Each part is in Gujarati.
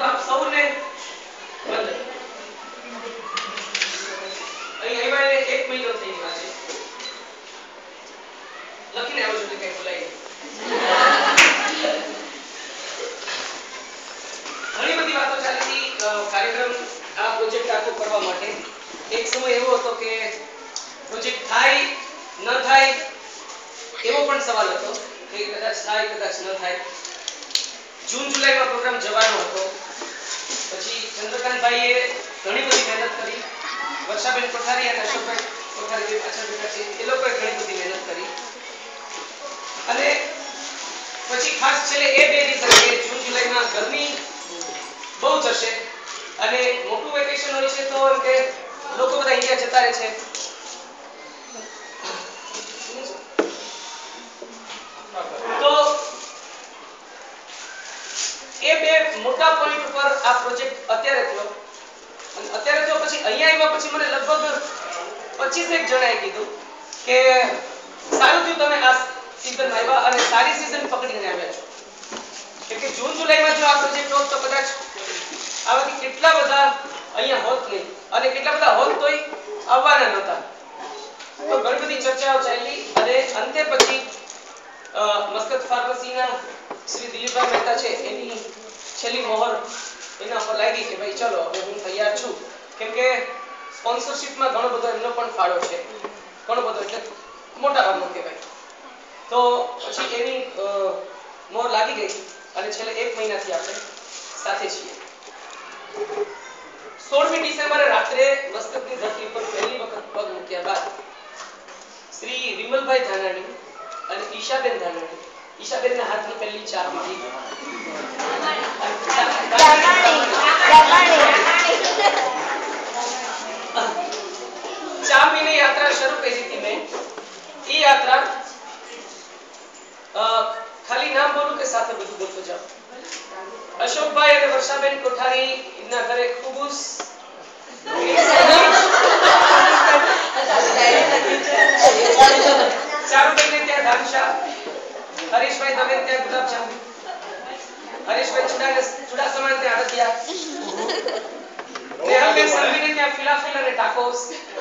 તો આપ સૌને વંદન. અહીં આવ્યા એને 1 મહિનો થઈ ગયો છે. લખીને આવો છો કે કઈ બોલાય. ઘણી બધી વાતો ચાલી હતી કાર્યક્રમ આ પ્રોજેક્ટ આખો કરવા માટે. એક સમય એવો હતો કે પ્રોજેક્ટ થાય ન થાય એવો પણ સવાલ હતો કે કદાચ થાય કદાચ ન થાય. જૂન જુલાઈમાં પ્રોગ્રામ જવાનો હતો. પછી ચંદ્રકાંતભાઈએ ઘણી બધી મહેનત કરી. વર્ષાબેન કોઠારી અને અશોકભાઈ કોઠારી જે પાછળ બેઠા છે એ લોકોએ ઘણી બધી મહેનત કરી. અને પછી ખાસ છેલ્લે એ બે રીઝન કે જૂન જુલાઈમાં ગરમી બહુ જશે અને મોટું વેકેશન હોય છે તો એમ કે લોકો બધા ઇન્ડિયા જતા રહે છે. તો એ બે મોટા પોઈન્ટ ઉપર આ પ્રોજેક્ટ અત્યારે થયો. અને અત્યારે તો પછી અહીંયા આવ્યા પછી મને લગભગ 25 જણાએ કીધું કે સારું થયું તમે આ સીઝન આવ્યા અને સારી સીઝન પકડીને આવ્યા છો. કેમ કે જૂન જુલાઈમાં જો આ પ્રોજેક્ટ હોત તો કદાચ આવાથી કેટલા બધા અહીંયા હોત નહીં અને કેટલા બધા હોત તોય આવવાના નહોતા. તો ઘણી બધી ચર્ચાઓ ચાલી અને અંતે પછી મસ્કત ફાર્મસીના શ્રી દિલીપભાઈ મહેતા છે એની છેલ્લી મોહર એના પર લાગી કે ભાઈ ચલો હવે હું તૈયાર છું. કેમ કે સ્પોન્સરશિપમાં ઘણો બધો એમનો પણ ફાળો છે. ઘણો બધો એટલે મોટા ભાગનો કહેવાય. તો પછી એની મોહર લાગી ગઈ અને છેલ્લે 1 મહિનાથી આપણે સાથે છીએ. 16મી ડિસેમ્બરે રાત્રે મસ્કતની ધરતી પર પહેલી વખત પગ મૂક્યા બાદ શ્રી વિમલભાઈ ધાનાણી અને ઈશાબેન ધાનાણી, ઈશાબેનના હાથની પહેલી ચા પીધી. ચા પીને યાત્રા શરૂ કરી હતી મેં. એ યાત્રા ખાલી નામ બોલું કે સાથે બધું બોલતો જાવ. અશોકભાઈ અને વર્ષાબેન કોઠારી ના ઘરે ખુબુસ ચારુબેન ત્યાં ધાનશા, હરીશભાઈ તમે ત્યાં ગુલાબજાંબુ, હરીશભાઈ ચુડાસમા ત્યાં અડદિયા, નેહલબેન સંઘવીને ત્યાં ફિલાફિલ અને ટાકોસ,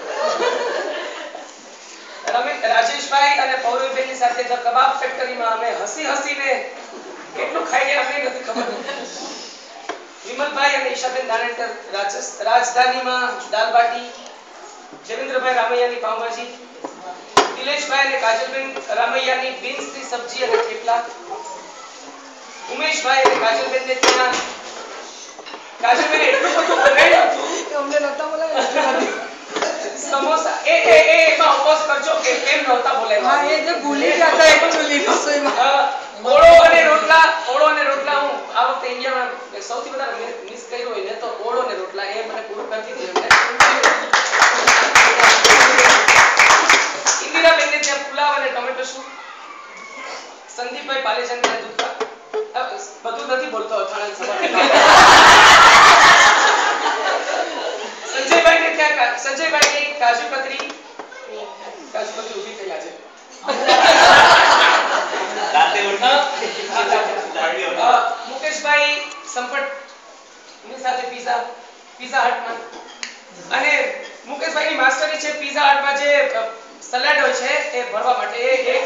રાજેશભાઈ અને પૌરવીબેનની સાથે ધ કબાબ ફેક્ટરીમાં અમે હસી હસીને કેટલું ખાઈ ગયા અમને નથી ખબર. વિમલભાઈ અને ઈશાબેન ધાનેકર રાજધાનીમાં દાલ બાટી, જયેન્દ્રભાઈ રામૈયાની પાવભાજી, દિલેશભાઈ અને કાજલબેન રામૈયાની બીન્સની સબ્જી અને થેપલા, ઉમેશભાઈ અને કાજલબેનને ત્યાં કાજલબેન એટલું બધું બનાવ્યું હતું કે અમને નતા બોલાવ્યા. સમોસા એમાં ઉપવાસ કરજો કે કેમ નહોતા બોલાવ્યા. હા એ જે ભૂલી ગયા હતા એક્ચ્યુઅલી રસોઈમાં. ઓળો અને રોટલા હું આ વખતે ઇન્ડિયામાં સૌથી વધારે મિસ કર્યો હોય ને તો ઓળો અને રોટલા એ મને પૂરું કરી દીધું એમને. ઇન્દિરાબેનને ત્યાં પુલાવ અને ટોમેટો સૂપ, સંદીપભાઈ પાલેજાનના દૂધકા બધું નથી બોલતો અથાણા સવારે. સંજયભાઈ કાજુ કતરી ઊભી થઈ આજે. મુકેશભાઈ સંપટ ની સાથે પીઝા હટમાં અને મુકેશભાઈની માસ્ટરી છે પીઝા હટમાં જે સલાડ હોય છે એ ભરવા માટે એક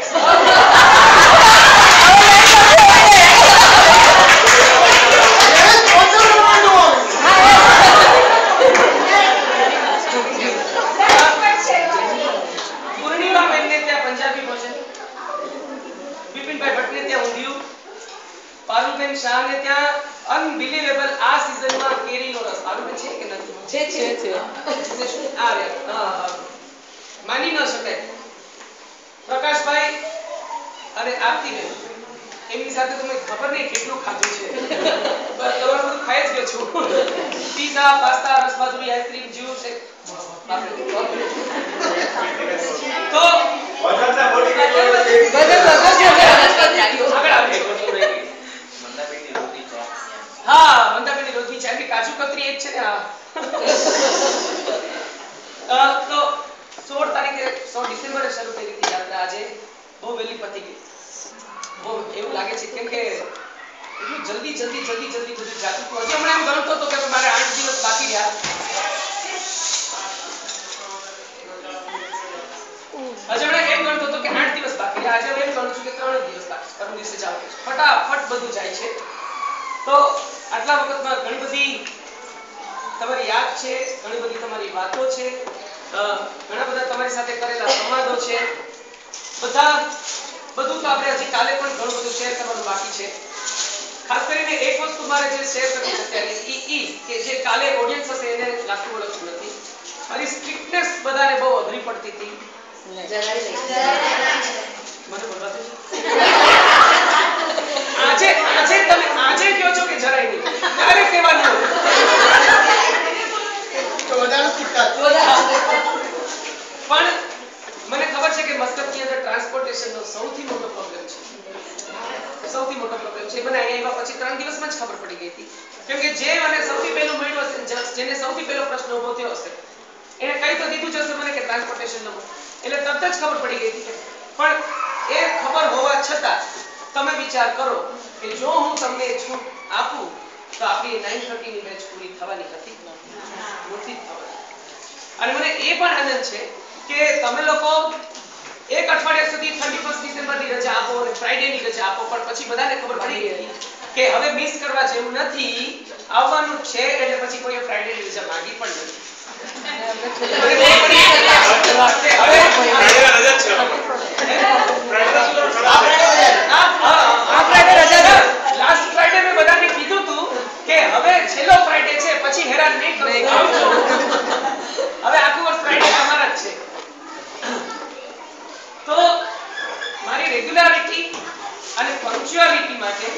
પૂર્ણિમા બેનને ત્યાં પંજાબી ભોજન, વિપિનભાઈ ભટ્ટને ત્યાં ઊંધિયું, પારુલબેન શાહને ત્યાં અનબિલીવેબલ આ સીઝનમાં કેરીનો રસ. પારુલબેન છે કે નથી? છે. આ રે માની ન શકાય. પ્રકાશભાઈ અને આરતીબેન એમની સાથે તો મને ખબર નહીં કેટલું ખાધું છે. બસ તમારું બધું ખાઈ જ ગયો છું. પીઝા, પાસ્તા, રસમાજુરી, આઈસ્ક્રીમ, જ્યુસ તો હા મંદાબેનની રોટલી છે એમની કાજુ કતરી એક છે ને. તો 16 ડિસેમ્બરે શરૂ થઈ હતી યાત્રા. આજે બહુ વહેલી પતી ગઈ. બહુ એવું લાગે છે કેમ કે એટલું જલ્દી બધું જાતું હતું. હજી હમણાં એમ ગણતો હતો કે મારે 8 દિવસ બાકી રહ્યા. હજી હમણાં એમ ગણતો હતો કે 8 દિવસ બાકી રહ્યા. આજે હું એમ ગણું છું કે 3 દિવસ બાકી છે. પરમ દિવસે જવાનું છે. ફટાફટ બધું જાય છે. તો આટલા વખતમાં ઘણી બધી તમારી યાદ છે, ઘણી બધી તમારી વાતો છે, ઘણા બધા તમારી સાથે કરેલા સંવાદો છે. બધું તો આપણે હજી કાલે પણ ઘણું બધું શેર કરવાનું બાકી છે. ખાસ કરીને એક વસ્તુ મારે જે શેર કરવી છે અત્યારે કે જે કાલે ઓડિયન્સ હશે એને લાગતું વળગતું નથી. મારી સ્ટ્રિક્ટનેસ બધાને બહુ અઘરી પડતી હતી. મને બોલવા દો. આજે કહો છો કે જરાય નહીં. કાલે કહેવાનું તો વધારે સ્ટ્રિક્ટ પણ મને ખબર છે કે મસ્કતની અંદર ટ્રાન્સપોર્ટેશનનો સૌથી મોટો પ્રોબ્લેમ છે. મને અહીંયા આવ્યા પછી 3 દિવસમાં જ ખબર પડી ગઈ હતી. કેમ કે જે મને સૌથી પહેલું મળ્યું હશે, જેને સૌથી પહેલો પ્રશ્ન ઉભો થયો હશે, એને કઈ તો દીધું જ હશે મને કે ટ્રાન્સપોર્ટેશનનો, એટલે તરત જ ખબર પડી ગઈ હતી. પણ એ ખબર હોવા છતાં તમે વિચાર કરો કે જો હું તમને છૂટ આપું તો આપણી 9:30 ની બેચ પૂરી થવાની હતી નથી થવાની. અને મને એ પણ આનંદ છે કે તમે લોકો એક અઠવાડિયા સુધી 31 ડિસેમ્બરની રજા આપો અને ફ્રાઈડે ની રજા આપો, પણ પછી બધાને ખબર પડી ગઈ કે હવે મિસ કરવા જેવું નથી, આવવાનું છે, એટલે પછી કોઈ ફ્રાઈડે ની રજા માંગી પણ નથી. લાસ્ટ ફ્રાઈડે મેં બધાને કીધું હતું કે હવે છેલ્લો ફ્રાઈડે છે, પછી હેરાન નહીં કરો. હવે આખું વર્ષ ફ્રાઈડે અમારા જ છે. તો મારી રેગ્યુલારિટી અને પંક્ચ્યુઆલિટી માટે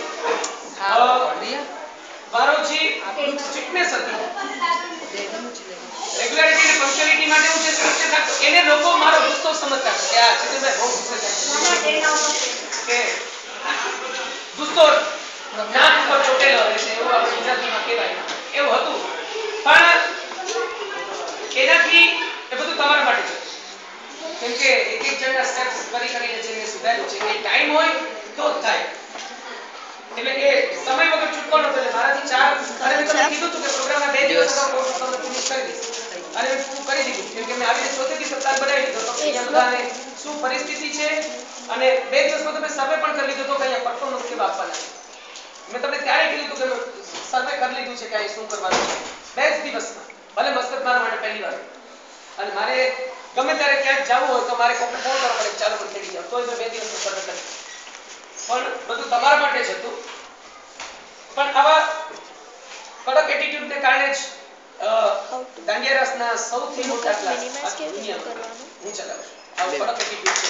મારો જે સ્ટ્રિક્ટનેસ હતી, રેગ્યુલારિટી અને પંક્ચ્યુઆલિટી માટે હું જે સ્ટ્રિક્ટનેસ રાખતો, એને લોકો મારો ગુસ્સો સમજતા કે આ ચિત્રભાઈ બહુ ગુસ્સે થાય છે, કે ગુસ્સો નાક ઉપર ચોટેલો રહે છે, એવું આપણે ગુજરાતીમાં કહેવાય, એવું હતું. પણ એનાથી એ બધું તમારા માટે છે. કેમ કે એક જણના સ્ટેપ્સ કરીને જે મેં સુધાર્યું છે, એ ટાઈમ હોય તો જ થાય. એટલે એ સમય વગર છૂટવાનો હતો. એટલે મારાથી 4 અને મેં તમને કીધું હતું કે પ્રોગ્રામના 2 દિવસ અગાઉ કોર્સ તમને ફિનિશ કરી દઈશ, અને મેં પૂરું કરી દીધું. કેમ કે મેં આવી રીતે 34 સપ્તાહ બનાવી દીધો તો અહીંયા બધાને શું પરિસ્થિતિ છે, અને 2 દિવસમાં તમે સર્વે પણ કરી લીધો તો કે અહીંયા પરફોર્મન્સ કેવા આપવાના છે. મેં તમને ત્યારે કીધું હતું કે સર્વે કરી લીધું છે કે અહીં શું કરવાનું છે 2 જ દિવસમાં. ભલે મસ્કત મારા માટે પહેલી વાર, અને મારે ગમે ત્યારે ક્યાંક જવું હોય તો મારે કોઈને ફોન કરવો પડે, ચાલો પણ થઈ જાવ, તોય મેં 2 દિવસમાં સર્વે કરી. પણ બધું તમારા માટે જ હતું. પણ આવા કડક એટીટ્યુડને કારણે જ દાંડિયા રાસના સૌથી મોટા ક્લાસ દુનિયામાં હું ચલાવું છું. આવો કડક એટીટ્યુડ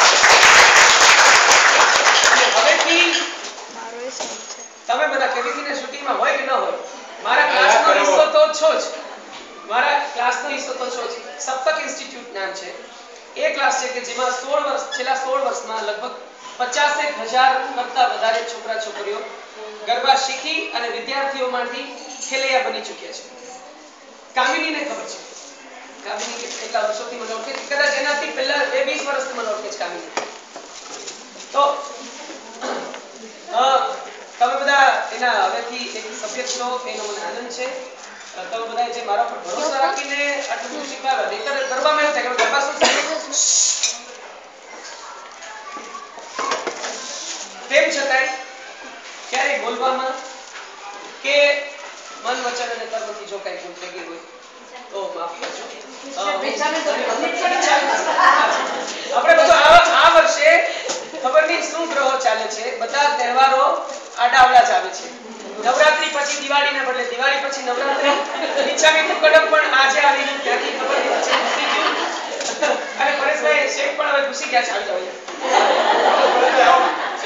છે. હવેથી તમે બધા કેબીસીની શૂટિંગમાં હોય કે ન હોય, મારા ક્લાસનો હિસ્સો તો છો જ. મારા ક્લાસનો હિસ્સો તો છો જ. સપ્તક ઇન્સ્ટિટ્યૂટ નામ છે. એ ક્લાસ છે કે જેમાં છેલ્લા 16 વર્ષમાં લગભગ 50,000 કરતા વધારે છોકરા છોકરીઓ ગરબા શીખી અને વિદ્યાર્થીઓમાંથી ખેલૈયા બની ચૂક્યા છે. કામિનીને ખબર છે. કામિની કેટલા વર્ષોથી મને ઓળખે છે. કદાચ એનાથી પહેલા 20 વર્ષથી મને ઓળખે છે કામિની. તો તમે બધા એના હવેથી એક સભ્ય છો એનો મને આનંદ છે. તમે બધા જે મારા પર ભરોસો રાખીને આટલું બધું શીખવાડ્યા. નહીંતર ગરબામાં એવું થાય કે ગરબા શું છે, તેમ છતાંય ક્યારેય બોલવામાં કે મન વચન અને કર્મથી જો કઈ ભૂલ થઈ ગઈ હોય તો માફ કરજો. આપણે બધું આ વર્ષે ખબર નહીં શું ગ્રહો ચાલે છે, બધા તહેવારો આડાવડા જ આવે છે. નવરાત્રી પછી દિવાળીને બદલે દિવાળી પછી નવરાત્રી, ઈચ્છાની કડક પણ આજે આવી ગયું, ત્યાંથી ખબર નહીં પછી ઘૂસી ગયું. અને પરેશભાઈ શેખ પણ હવે ઘૂસી ગયા છે. આવી જાવ.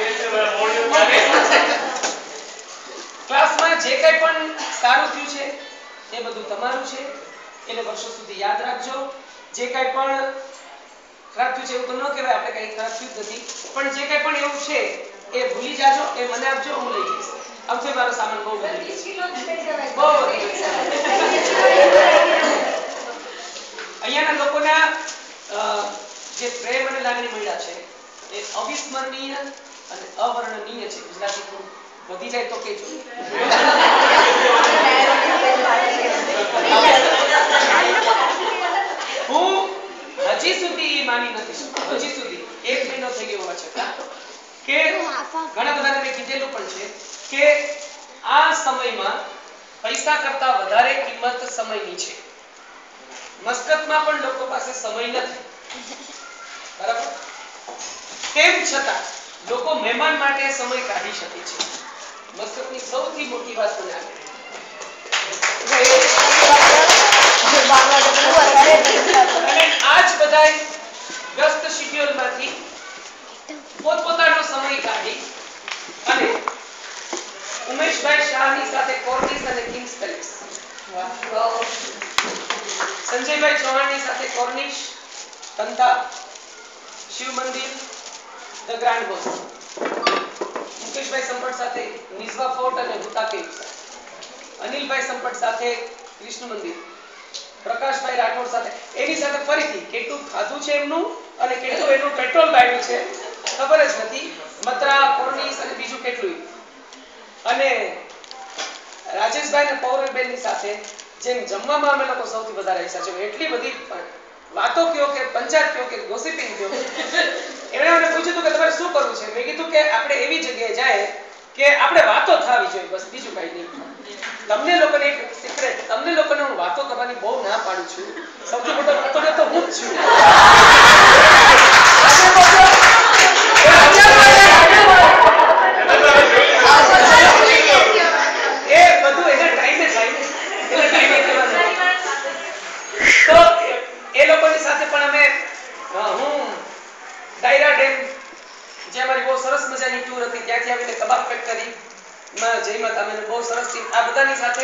ક્લાસમાં જે કંઈ પણ સારું થયું છે એ બધું તમારું છે, એને વર્ષો સુધી યાદ રાખજો. જે કંઈ પણ ખરાબ થયું છે એવું તો ન કહેવાય, આપણે કંઈ ખરાબ થયું જ નથી, પણ જે કંઈ પણ એવું છે એ ભૂલી જાજો, એ મને આપજો, હું લઈ જઈશ. આમથી મારો સામાન બહુ વધી ગયો અહીંયાના લોકોના જે પ્રેમ અને લાગણી મળ્યા છે એ અવિસ્મરણીય અને અવર્ણનીય છે. ગુજરાતી વધી જાય તો કેજો. હું હજી સુધી માની નથી શકતો, હજી સુધી 1 મહિનો થઈ ગયો હોવા છતાં કે ઘણા બધાને મેં કીધેલું પણ છે કે આ સમયમાં પૈસા કરતા વધારે કિંમત સમયની છે. મસ્કતમાં પણ લોકો પાસે સમય નથી, બરાબર? તેમ છતાં લોકો મહેમાન માટે સમય કાઢી શકે છે. મસ્કતની સૌથી મોટી વાત મને આ અને આજ બધાય વ્યસ્ત શિડ્યુલમાંથી પોતપોતાનો સમય કાઢી અને ઉમેશભાઈ શાહની સાથે કોર્નિશ અને કિંગ્સ પેલેસ, સંજયભાઈ ચૌહાણની સાથે કોર્નિશ, તંતા, Shiv Mandir, the grand hall, Mukeshbhai Sampat સાથે નિઝવા ફોર્ટ અને હુતા કેવ્સ, અનિલભાઈ સંપટ સાથે કૃષ્ણ મંદિર, પ્રકાશભાઈ રાઠોડ સાથે એની સાથે ફરીથી કેટલું ખાધું છે એમનું અને કેટલું એનું પેટ્રોલ બાળ્યું છે ખબર જ નથી, મત્રા, કોર્નિશ અને બીજું કેટલું. અને રાજેશભાઈ અને પૌરબેનની સાથે જેમ જમવામાં અમે લોકો સૌથી વધારે હિસ્સા છે, એટલી બધી વાતો કયો કે પંચાયત કયો કે ગોસિપિંગ કયો. એમણે મને પૂછ્યું હતું કે તમારે શું કરવું છે? મેં કીધું કે આપણે એવી જગ્યાએ જાય કે આપણે વાતો થવી જોઈએ, બસ બીજું કઈ નહીં. તમને લોકોને એક સિક્રેટ, તમને લોકોને હું વાતો કરવાની બહુ ના પાડું છું. સૌથી મોટો વાતો તો હું જ છું. એ બધું એના ટાઈમે થાય ને, એના ટાઈમે કરવાનું. તો એ લોકોની સાથે પણ અમે હું ડાયરા ડેમ જે અમારી બહુ સરસ મજાની ટૂર હતી, ત્યાંથી આવીને કબાબ ફેક્ટરી માં જઈ માતા મને બહુ સરસ થી આ બધાની સાથે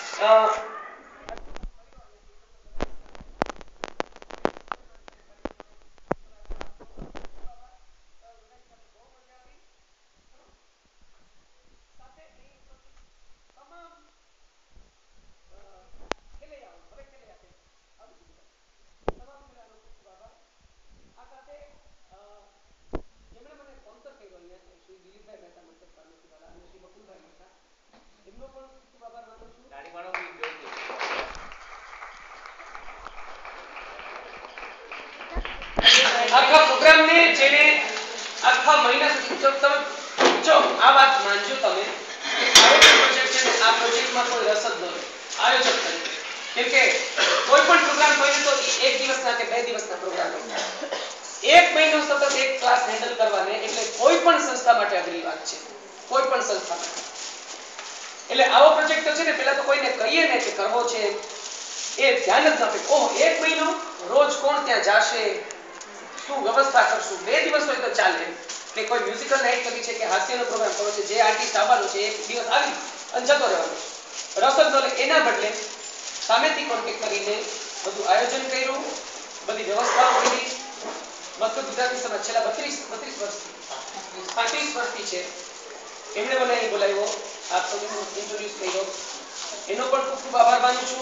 આખા પ્રોગ્રામને જેને આખા મહિના સુધી જો આ વાત માનજો તમે આયોજન પ્રોજેક્ટ છે, આ પ્રોજેક્ટમાં કોઈ રસ જ નથી આયોજક તરીકે. કેમ કે કોઈ પણ પ્રોગ્રામ હોય તો એક દિવસના કે 2 દિવસના પ્રોગ્રામ હોય. 1 મહિનો સતત એક ક્લાસ હેન્ડલ કરવાને એટલે કોઈ પણ સંસ્થા માટે અઘરી વાત છે, કોઈ પણ સંસ્થા માટે. એટલે આવો પ્રોજેક્ટ તો છે ને પહેલા તો કોઈને કહીએ ને કે કરવો છે એ ધ્યાન જ ન આપે. ઓહ 1 મહિનો રોજ કોણ ત્યાં જાશે, શું વ્યવસ્થા કરશું? 2 દિવસ હોય તો ચાલે કે કોઈ મ્યુઝિકલ નાઈટ કરી છે કે હાસ્યનો પ્રોગ્રામ કરવો છે, જે આર્ટિસ્ટ આવવાનો છે એક દિવસ આવી અને જતો રહેવાનો, રસ જ ન લે. એના બદલે સામેથી કોન્ટેક્ટ કરીને બધું આયોજન કર્યું, બધી વ્યવસ્થાઓ કરી. મસ્ત ગુજરાતી સમાજ છેલ્લા 32 વર્ષથી 35 વર્ષથી છે, એમણે મને અહીં બોલાવ્યો, આપ સૌને ઇન્ટ્રોડ્યુસ કર્યો, એનો પણ ખૂબ ખૂબ આભાર માનું છું.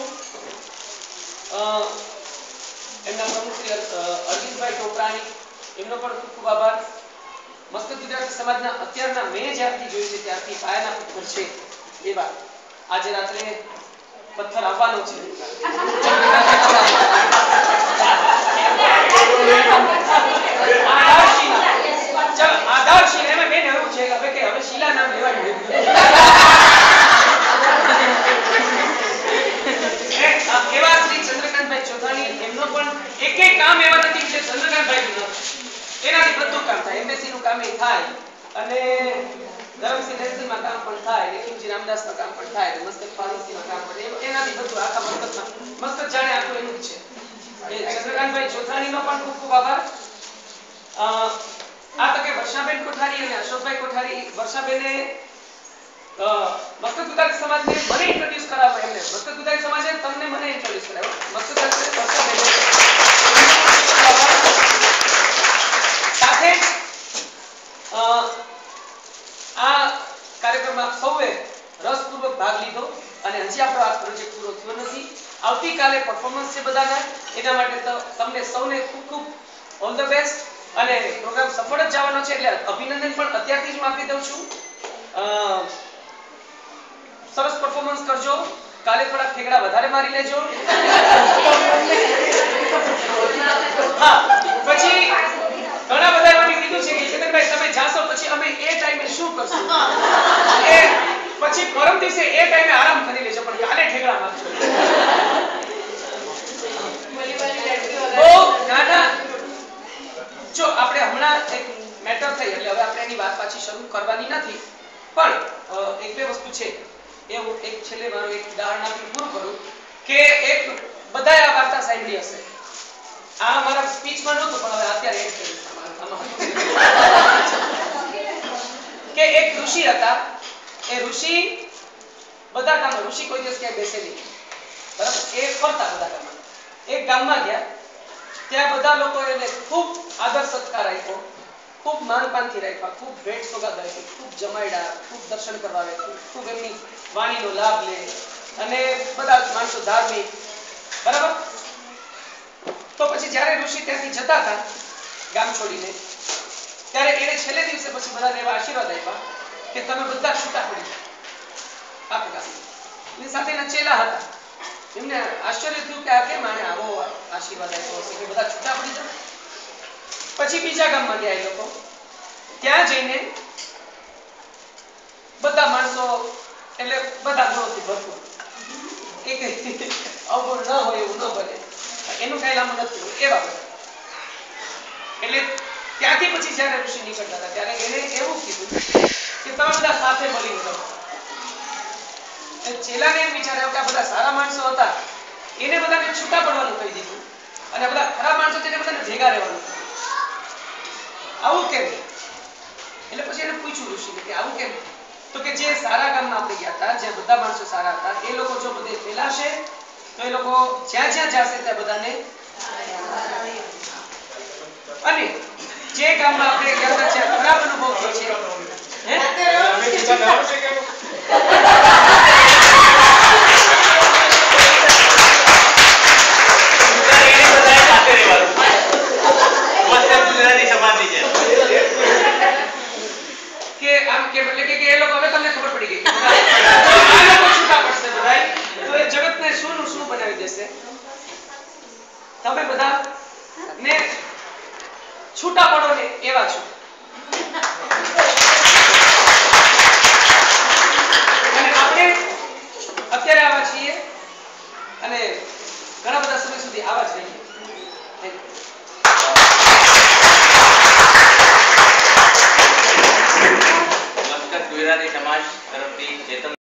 એમના પ્રમુખ શ્રી અરવિંદભાઈ ટોપરાણી, એમનો પણ ખૂબ ખૂબ આભાર. મસ્ત ગુજરાતી સમાજના અત્યારના મેં જ્યારથી જોયું છે ત્યારથી પાયાના પથ્થર છે એવા આજે રાત્રે પથ્થર આવવાનો છે. આધારશીલા એમાં બેન એવું છે કે હવે શીલા નામ લેવાય. એવા શ્રી ચંદ્રકાંતભાઈ ચોધાણી, એમનો પણ એક કામ એવા નથી કે ચંદ્રકાંતભાઈ નું એનાથી બધું કામ થાય. એમબીસી નું કામ થાય અને ધરમસિંહ રેસીમાં કામ પણ થાય, લેખિમજી રામદાસમાં કામ પણ થાય, મસ્તક ફારૂકીમાં કામ પણ એનાથી બધું આખા મસ્તક જાણે આખું એનું જ છે. એ ચંદ્રકાંતભાઈ ચોધાણીનો પણ ખૂબ ખૂબ આભાર. આ તકે વર્ષાબેન કોઠારી અને અશોકભાઈ કોઠારી, વર્ષાબેને મસ્ત ગુજરાતી સમાજને મને ઇન્ટ્રોડ્યુસ કરાવ્યો, એમને મસ્ત ગુજરાતી સમાજે તમને મને ઇન્ટ્રોડ્યુસ કરાવ્યો. મસ્ત ગુજરાતી વર્ષાબેન સાથે આ કાર્યક્રમમાં સૌએ રસપૂર્વક ભાગ લીધો અને હજી આપણો આ પ્રોજેક્ટ પૂરો થયો નથી. આવતીકાલે પરફોર્મન્સ છે બધાના, એના માટે તો તમને સૌને ખૂબ ખૂબ ઓલ ધ બેસ્ટ. અને પ્રોગ્રામ સફળ જ જવાનો છે એટલે અભિનંદન પણ અત્યારથી જ આપી દઉં છું. સરસ પરફોર્મન્સ કરજો, કાલે થોડા ઠેકડા વધારે મારી લેજો. હા, પછી ઘણા બધા એમાંથી કીધું છે કે ચેતનભાઈ તમે જાશો પછી અમે એ ટાઈમે શું કરશું, એ પછી પરમ દિવસે એ ટાઈમે આરામ કરી લેજો, પણ કાલે ઠેકડા મારજો. નાના જો આપણે હમણાં એક મેટર થઈ એટલે હવે આપણે એની વાત પાછી શરૂ કરવાની નથી, પણ એક બે વસ્તુ છે એ હું એક છેલ્લે મારું એક ઉદાહરણ આપી પૂરું કરું કે એક બધાએ આ વાર્તા સાંભળી હશે. આ મારા સ્પીચમાં નહોતું પણ હવે અત્યારે એડ કરીશ કે એક ઋષિ હતા. એ ઋષિ બધા કામ ઋષિ કોઈ દિવસ ક્યાંય બેસે નહીં, બરાબર? એ ફરતા બધા કામમાં. એક ગામમાં ગયા, ત્યાં બધા લોકો એને ખૂબ આદર સત્કાર આપ્યો, ખૂબ માનપાનથી રાખ્યા, ખૂબ ભેટ સોગાદ આપી, ખૂબ જમાડ્યા, ખૂબ દર્શન કરવા આવ્યા, ખૂબ એમની વાણીનો લાભ લે, અને બધા માણસો ધાર્મિક, બરાબર? તો પછી જ્યારે ઋષિ ત્યાંથી જતા હતા ગામ છોડીને, ત્યારે એને છેલ્લે દિવસે પછી બધાને એવા આશીર્વાદ આપ્યા કે તમે બધા છૂટા પડી જાઓ આખા ગામમાં. એની સાથે એના ચેલા હતા, એમને આશ્ચર્ય થયું કે આ કેમ આને આવો આશીર્વાદ આપ્યો હશે કે બધા છૂટા પડી જાઓ. પછી બીજા ગામમાં ગયા એ લોકો, ત્યાં જઈને બધા માણસો એટલે બધા ગુણોથી ભરપૂર, એક અવગુણ ન હોય એવું ન બને, એનું કઈ લાંબુ નથી એવા બધા. એટલે ત્યાંથી પછી જ્યારે ઋષિ નીકળતા હતા ત્યારે એને એવું કીધું કે તમે બધા સાથે મળીને રહો. ચેલાને એમ વિચાર આવ્યો કે આ બધા સારા માણસો હતા, એને બધાને છૂટા પડવાનું કહી દીધું, અને બધા ખરાબ માણસો તેને બધાને ભેગા રહેવાનું. આવું કેમ? એટલે પછી એને પૂછ્યું ઋષિને કે આવું કેમ? તો કે જે સારા ગામમાં આપણે ગયા હતા, જે બધા માણસો સારા હતા, એ લોકો જો બધે ફેલાશે તો એ લોકો જ્યાં જ્યાં જશે ત્યાં બધાને, અને જે ગામમાં આપણે ગયા હતા જ્યાં ખરાબ અનુભવ થયો છે, કે આમ કે એટલે કે એ લોકો હવે તમને ખબર પડી ગઈ કે આ લોકો છૂટા પડશે બધાય, તો એ જગતને શું બનાવી દેશે. તમે બધા